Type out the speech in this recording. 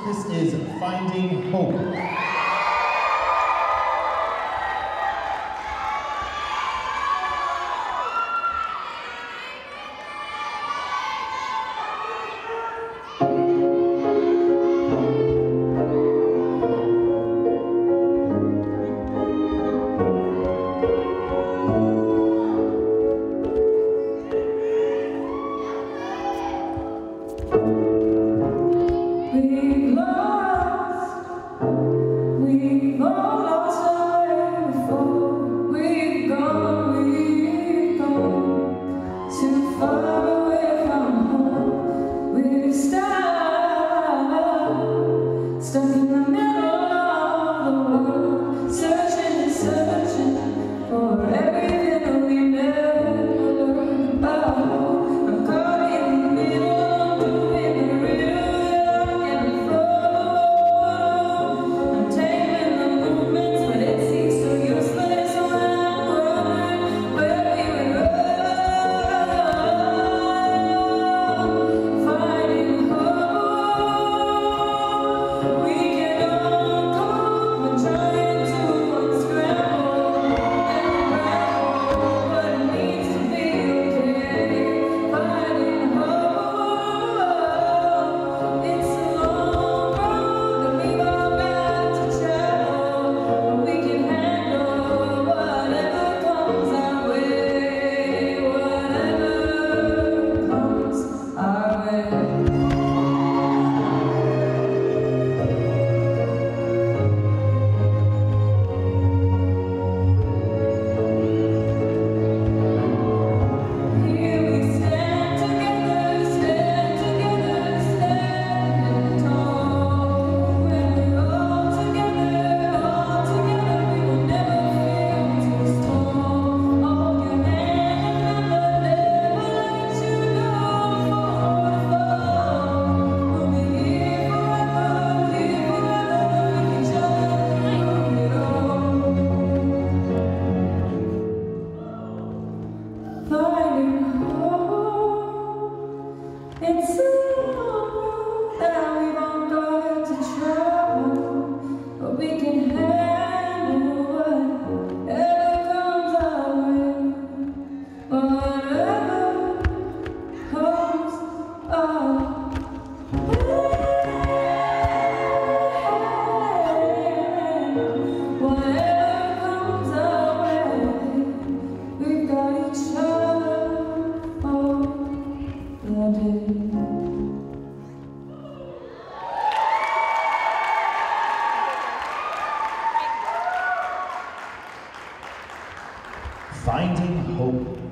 This is Finding Hope. We've all lost our way before. We've gone too far away from home. We're stuck in the middle of the world, searching and searching for everything that we never learned about. I'm caught in the middle, I'm doing the riddle that I can follow. I'm taming the movements, but it seems so useless when I'm wondering where we would run. Finding hope, we can all cope when trying to unscramble and unravel what it means to be okay. Finding hope, it's a long road that we've all got to travel, but we can handle whatever comes our way, whatever comes our way. Here we stand together, standing tall. When we're all together, we will never feel too small. Hold your hand and never let you go fall. We'll be here forever, with each other through it all. Finding hope, it's a long road that we've all got to travel, but we can handle whatever comes our way, whatever comes our way, whatever comes our way. We've got each other all the day. Finding Hope.